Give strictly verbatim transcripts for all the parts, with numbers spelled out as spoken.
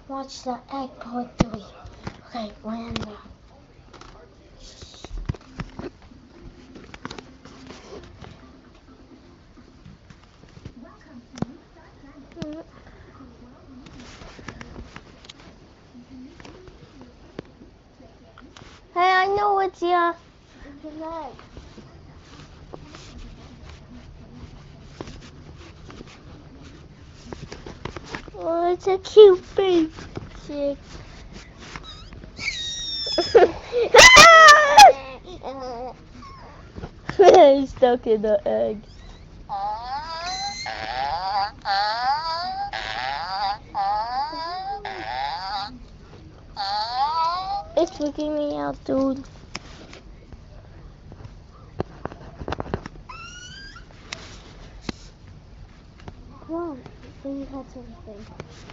Watch the egg part three. Okay, we're in there. Hey, I know it's your leg. Oh, it's a cute baby. Chick. He's stuck in the egg. It's freaking me out, dude. Come on, then you had something.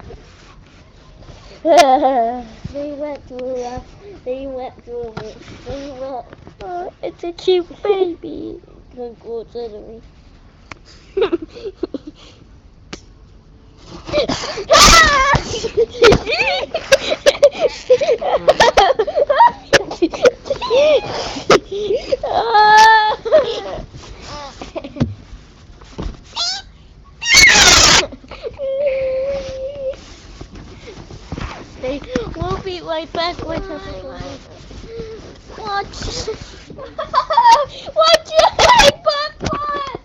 They went through us. They went through it. They went. Oh, it's a cute baby. Don't go to me. We'll be right back with us. Watch. Watch your head, Popcorn.